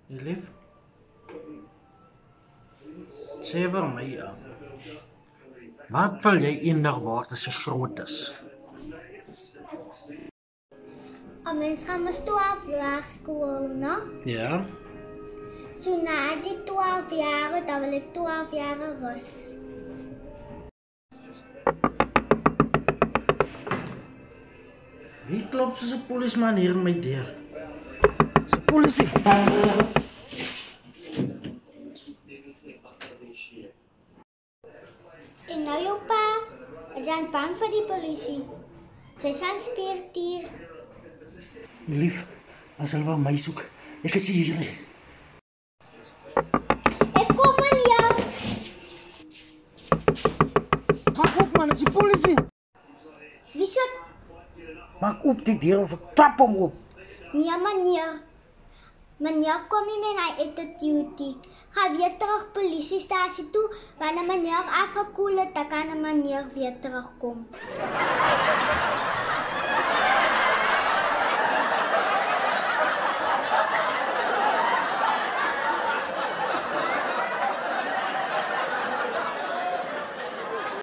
Lief, sê vir my, wat wil jy eendag word as jy groot is? 'n mens gaan mos 12 jaar skool, né? Ja? So na die 12 jaar, dan wil ek 12 jaar wees. Wie klop soos 'n polisman hier in my deur? Dis 'n polisie. En nou jou pa, is aan bang vir die polisie. Sy zijn speertier. Lief, as hulle wou my soek, ek is hier. Ek kom aan jou. Maak op man, dis die polisie. Wie sit? Maak op die deur of ek trap hom op. Nee, meneer. Meneer, kom nie met my attitude. Ga weer terug polisiestasie toe. Wanneer meneer afgekoel het, dan kan meneer weer terugkom.